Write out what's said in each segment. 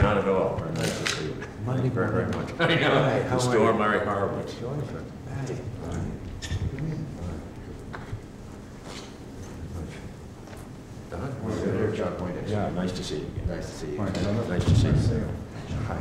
not at all. Very nice to see you. Thank you very, very much. I know. Hi, how The are storm, you? Larry Horowitz. Hi. Don? Here, John Poindexter. Yeah, nice to see you again. Nice to see you. Nice to see you. Hi.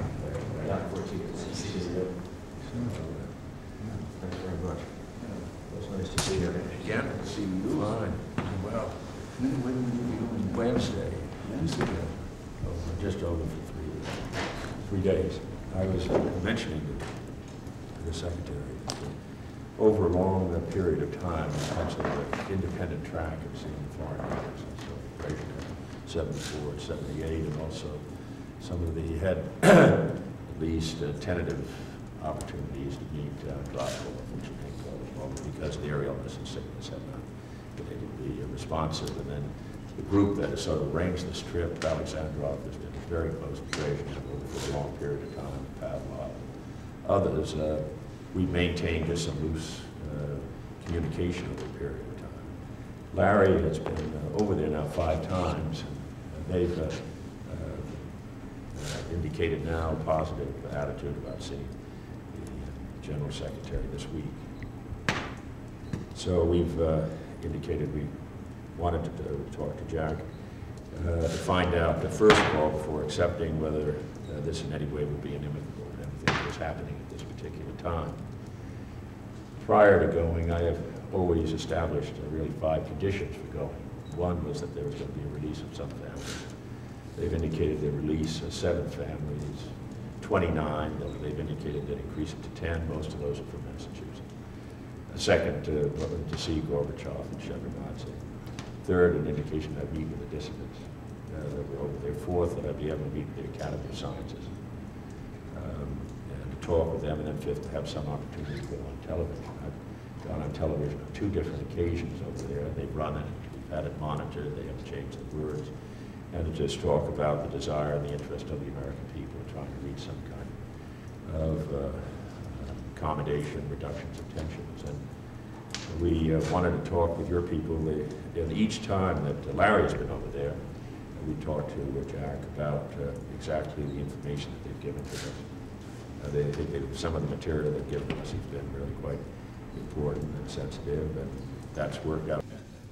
Thanks very much. It's nice to see you again. See you. Fine. Well, When will you be going? Wednesday. Wednesday? Oh, just over for 3 days. I was mentioning to the secretary that over a long period of time, actually the independent track of seeing foreign workers, so Fraser 74, 78, and also some of the had at least tentative opportunities to meet Droskel and Chernenko, because of the air illness and sickness had not been able to be responsive. And then the group that has sort of arranged this trip, Alexandrov, has been very close to Brezhnev for a long period of time, Pavlov, others. We've maintained just some loose communication over a period of time. Larry has been over there now 5 times, and they've indicated now a positive attitude about seeing the General Secretary this week. So we've indicated we wanted to talk to Jack to find out, first of all, before accepting whether this in any way would be inimical to anything that was happening at this particular time. Prior to going, I have always established really 5 conditions for going. One was that there was going to be a release of some families. They've indicated they release 7 families, 29, they've indicated they'd increase it to 10. Most of those are from Massachusetts. Second, to see Gorbachev and Shevardnadze. Third, an indication that I meet with the dissidents that were over there. Fourth, that I'd be able to meet with the Academy of Sciences and to talk with them. And then fifth, to have some opportunity to go on television. I've gone on television on 2 different occasions over there. They've run it, we've had it monitored, they haven't changed the words. And to just talk about the desire and the interest of the American people in trying to reach some kind of accommodation, reductions of tensions. And we wanted to talk with your people. And each time that Larry has been over there, we talked to Jack about exactly the information that they've given to us. They think that some of the material they've given us has been really quite important and sensitive, and that's worked out.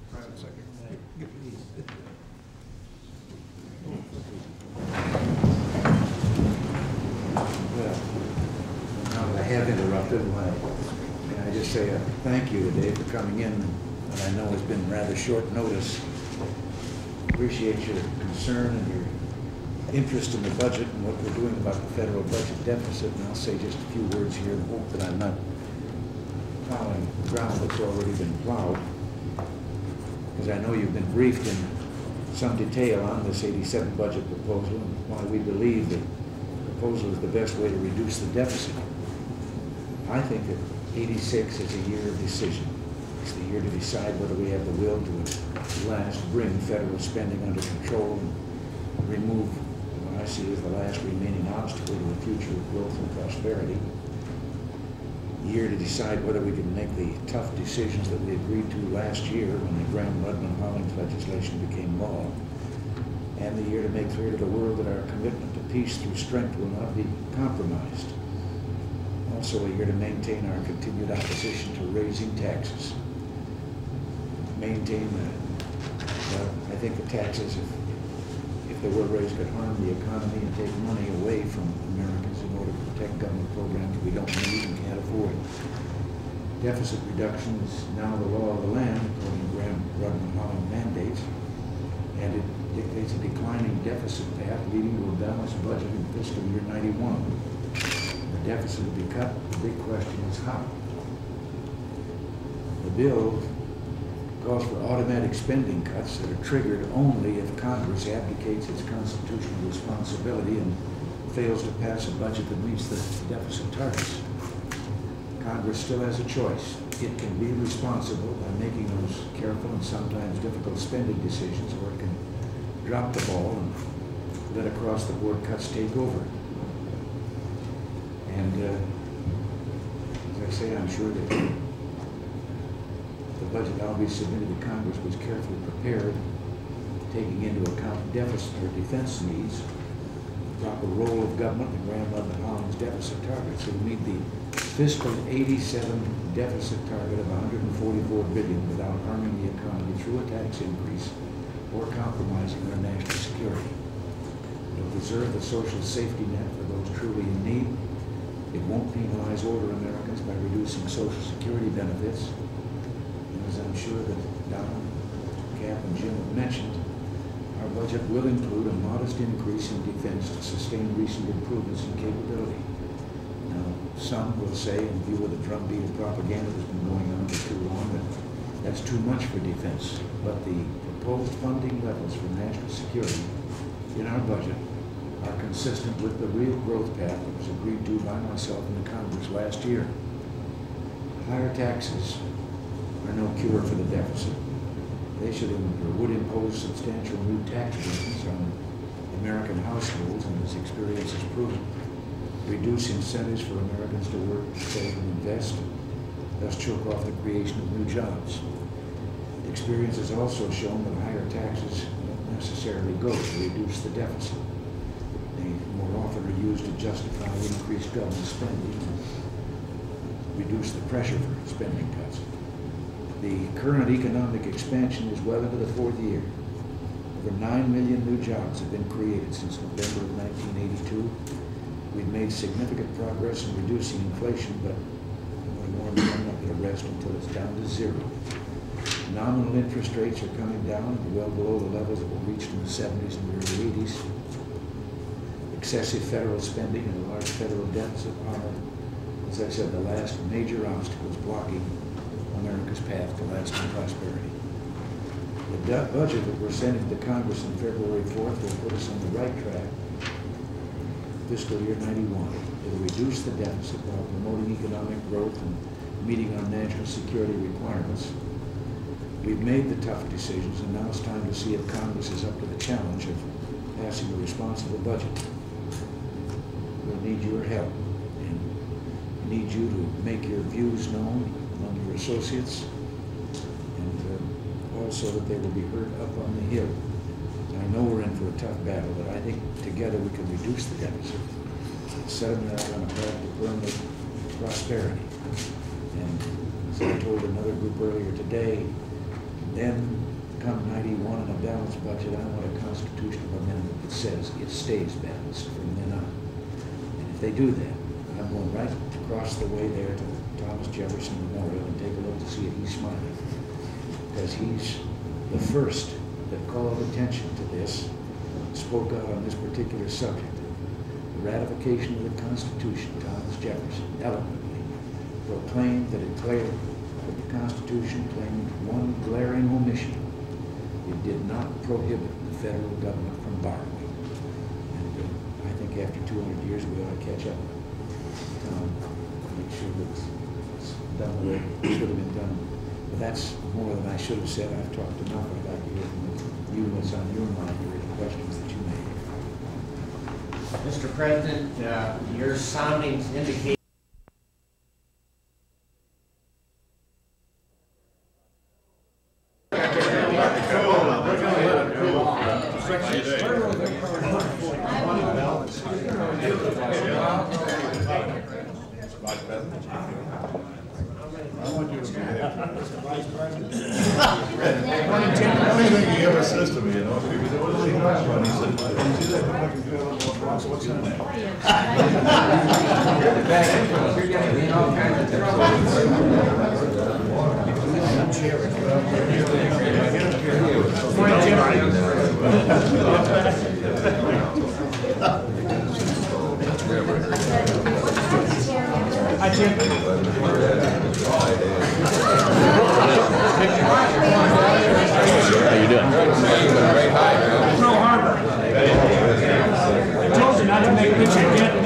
Well, now that I have interrupted, may I just say a thank you today for coming in, and I know it's been rather short notice. Appreciate your concern and your interest in the budget and what we're doing about the federal budget deficit, and I'll say just a few words here in hope that I'm not plowing ground that's already been plowed, because I know you've been briefed in some detail on this 87 budget proposal and why we believe that the proposal is the best way to reduce the deficit. I think that 86 is a year of decision. It's the year to decide whether we have the will to at last bring federal spending under control and remove what I see as the last remaining obstacle to the future of growth and prosperity. A year to decide whether we can make the tough decisions that we agreed to last year when the Graham-Rudman-Hollings legislation became law. And the year to make clear to the world that our commitment to peace through strength will not be compromised. Also a year to maintain our continued opposition to raising taxes. Maintain well, I think the taxes, if they were raised, could harm the economy and take money away from Americans in order to protect government programs that we don't need and can't afford. Deficit reduction is now the law of the land, according to Graham-Rudman-Hollings mandates, and it dictates a declining deficit path leading to a balanced budget in fiscal year 91. The deficit will be cut. The big question is how. The bill calls for automatic spending cuts that are triggered only if Congress abdicates its constitutional responsibility and fails to pass a budget that meets the deficit targets. Congress still has a choice. It can be responsible by making those careful and sometimes difficult spending decisions, or it can drop the ball and let across-the-board cuts take over. And as I say, I'm sure that the budget I'll be submitted to Congress was carefully prepared, taking into account deficit or defense needs, proper role of government, the Graham Lutman Hollings deficit targets. It will meet the fiscal 87 deficit target of 144 billion without harming the economy through a tax increase or compromising our national security. It will preserve the social safety net for those truly in need. It won't penalize older Americans by reducing Social Security benefits. And as I'm sure that Don, Cap, and Jim have mentioned, our budget will include a modest increase in defense to sustain recent improvements in capability. Now, some will say, in view of the drumbeat of propaganda that's been going on for too long, that that's too much for defense. But the proposed funding levels for national security in our budget are consistent with the real growth path that was agreed to by myself and the Congress last year. Higher taxes are no cure for the deficit. They should or would impose substantial new tax burdens on American households, and as experience has proven, reduce incentives for Americans to work, save, and invest, thus choke off the creation of new jobs. Experience has also shown that higher taxes don't necessarily go to reduce the deficit. They more often are used to justify increased government spending and reduce the pressure for spending cuts. The current economic expansion is well into the fourth year. Over 9 million new jobs have been created since November of 1982. We've made significant progress in reducing inflation, but I'm not going to rest until it's down to zero. Nominal interest rates are coming down and well below the levels that were reached in the 70s and the early 80s. Excessive federal spending and a large federal deficit are, as I said, the last major obstacles blocking America's path to lasting prosperity. The budget that we're sending to Congress on February 4th will put us on the right track. Fiscal year 91. It will reduce the deficit while promoting economic growth and meeting our national security requirements. We've made the tough decisions, and now it's time to see if Congress is up to the challenge of passing a responsible budget. We'll need your help, and need you to make your views known among your associates, and also that they will be heard up on the Hill. And I know we're in for a tough battle, but I think together we can reduce the deficit, set America on a path to permanent prosperity. And as I told another group earlier today, then come 91 in a balanced budget, I want a constitutional amendment that says it stays balanced from then on. And if they do that, I'm going right across the way there to Thomas Jefferson Memorial and take a look to see if he's smiling. Because he's the first that called attention to this, spoke out on this particular subject. The ratification of the Constitution, Thomas Jefferson eloquently proclaimed that it declared that the Constitution claimed one glaring omission. It did not prohibit the federal government from borrowing. And I think after 200 years we ought to catch up. Make sure that it's done the way it should have been done. But that's more than I should have said. I've talked enough. I'd like to hear from you what's on your mind or any questions that you may have. Mr. President, your soundings indicate I want you to be there. Mr. Vice President. Anything he ever says to me, you know, people say, what does he talk about? He said, see that fucking girl in the box, what's in there? you're getting in all kinds of Hi, Jim. How you doing? Pearl Harbor. I told you not to make picture get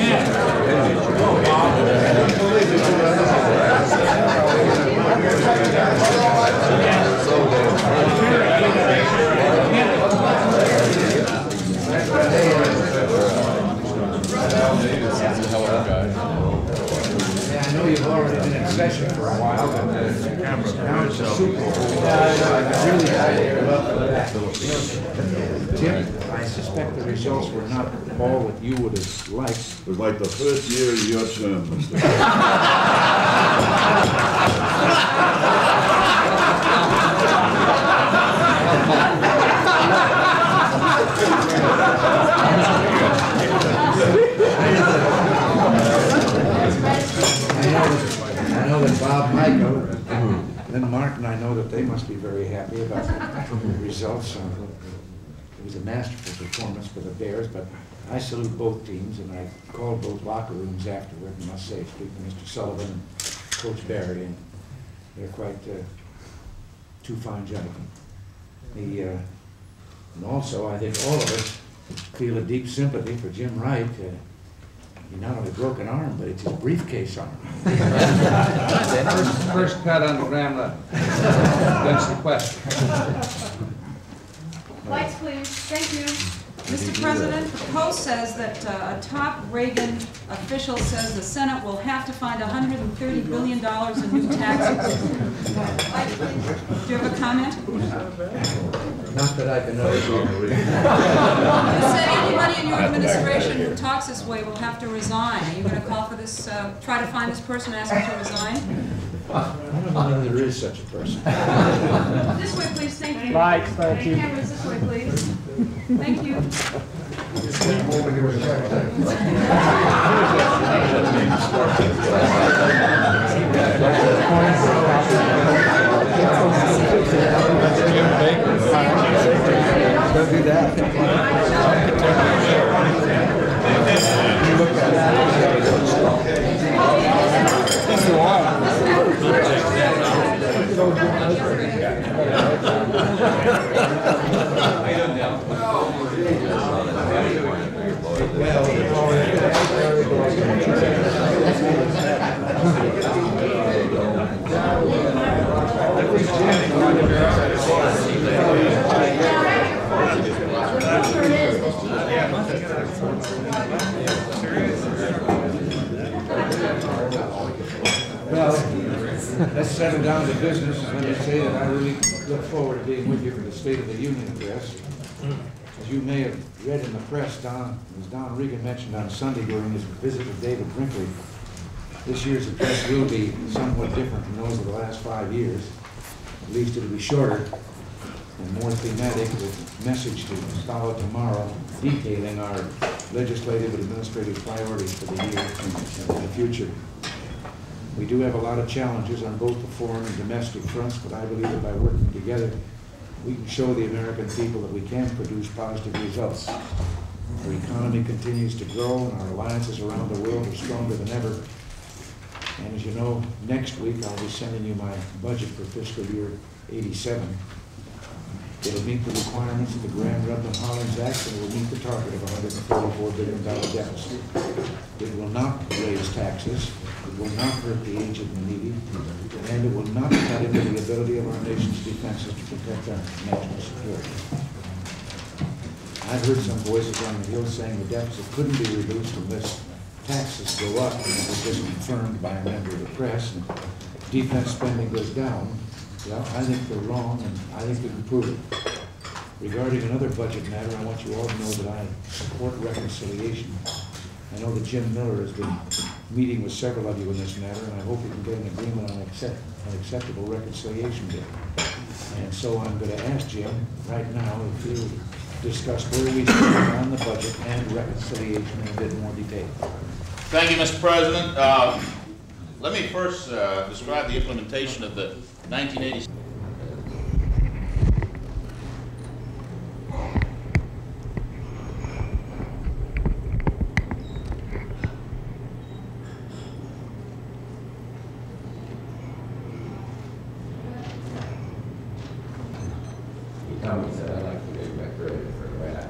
I know you've already been in session for a while, but now it's a Super Bowl. Jim, I suspect suspect the results were not all what you would have liked. It was like the first year of your term, Mr. I know that Bob Michael, and Mark and I know that they must be very happy about the results. It was a masterful performance for the Bears, but I salute both teams, and I called both locker rooms afterward, and must say, speak to Mr. Sullivan and Coach Barry, and they're quite two fine gentlemen. And also, I think all of us feel a deep sympathy for Jim Wright. He not only broke an arm, but it's his briefcase arm. First cut on the ground level. That's the question. Lights, please. Thank you. Mr. President, the Post says that a top Reagan official says the Senate will have to find $130 billion in new taxes. Lights, please. Do you have a comment? Not that I can know. You said anybody in your administration who talks this way will have to resign. Are you going to call for this, try to find this person, ask him to resign? I don't know that there is such a person. This way, please. Thank you. Lights, thank you. Cameras, this way, please. Thank you. Don't do that. Well, let's settle down to business, and let me say that I really look forward to being with you for the State of the Union address. As you may have read in the press, as Don Regan mentioned on Sunday during his visit with David Brinkley, this year's address will be somewhat different from those of the last 5 years. At least it'll be shorter and more thematic, with a message to follow tomorrow detailing our legislative and administrative priorities for the year and for the future. We do have a lot of challenges on both the foreign and domestic fronts, but I believe that by working together, we can show the American people that we can produce positive results. Our economy continues to grow, and our alliances around the world are stronger than ever. And as you know, next week I'll be sending you my budget for fiscal year '87. It'll meet the requirements of the Gramm-Rudman-Hollins Act, and it will meet the target of $144 billion deficit. It will not raise taxes, it will not hurt the aged and the needy, and it will not cut into the ability of our nation's defenses to protect our national security. I've heard some voices on the Hill saying the deficit couldn't be reduced unless taxes go up, and it was just confirmed by a member of the press, and defense spending goes down. Well, I think they're wrong, and I think we can prove it. Regarding another budget matter, I want you all to know that I support reconciliation. I know that Jim Miller has been meeting with several of you in this matter, and I hope we can get an agreement on an acceptable reconciliation bill. And so I'm going to ask Jim right now if he'll discuss where we stand on the budget and reconciliation in a bit more detail. Thank you, Mr. President. Let me first describe the implementation of the 1980. Tommy said I like to go back early for a ride.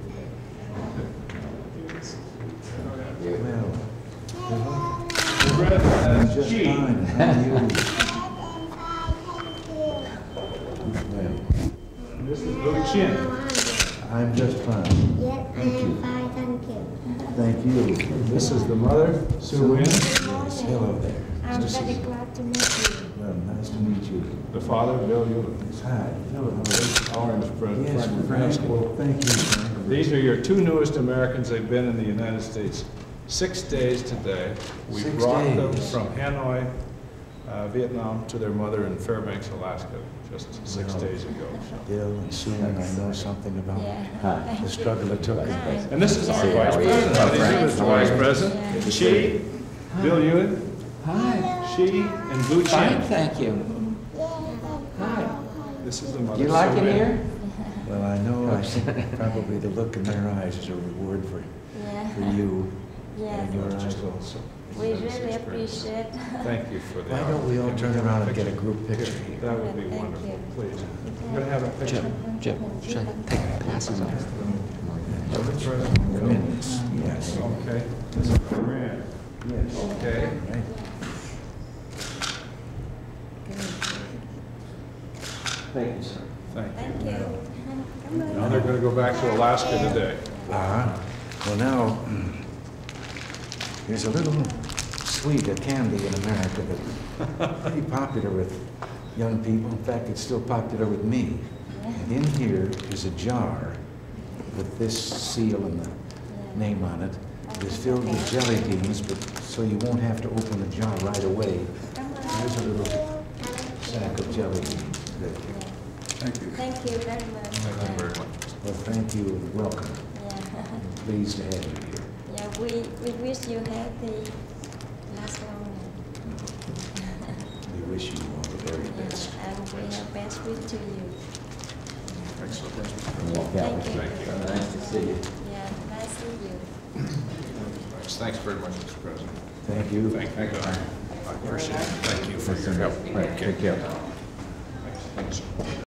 Just fine. How are you? Well, This is Billy Chin. I'm just fine. Yes, Thank you. fine, thank you. Thank you. This is the mother, Sue Wynn. Yes, hello there. I'm Mr. very Sis- glad to meet you. Well, nice to meet you. The father, Bill Euler. Hi. Hello. Orange President. Yes, Frank. Well, thank you, Frank. These are your two newest Americans. They've been in the United States 6 days today. We 6 brought them days. from Hanoi, Vietnam, to their mother in Fairbanks, Alaska, just 6 Wow. days ago. Bill and Susan, I know something about Hi. the struggle it took. And this is our Vice President. How do you do, Mr. Vice President? She, Bill Ewan, Hi. she, and Vu Fine, Chin. thank you. Hi. This is the mother. You like it Sue Ann. here? Well, I know, I think probably the look in their eyes is a reward for you and your eyes also. We really appreciate. Thank you for the. Why don't we all turn around and get a group picture? That would be Thank wonderful, you. please. I'm going to have a picture. Jim, should I take my glasses off? Tremendous, yes. Okay. This is Fran. Yes. Okay. Right. Thank you, sir. Thank you. Thank you. Now they're going to go back to Alaska today. Well, now, there's a little sweet, a candy in America that's pretty popular with young people. In fact, it's still popular with me. And in here is a jar with this seal and the name on it. It is filled with jelly beans, but so you won't have to open the jar right away. Here's a little sack of jelly beans. There. Thank you. Thank you very much. Thank you very much. Well, thank you and welcome. Yeah. Pleased to have you here. Yeah, we wish you healthy last long. We wish you all the very best. And we have best wish to you. Thank Thank you. Nice to see you. Yeah, nice to see you. Thanks very much, Mr. President. Thank you. Thank you. I appreciate it. Thank you for your help. Right, take care. Thanks.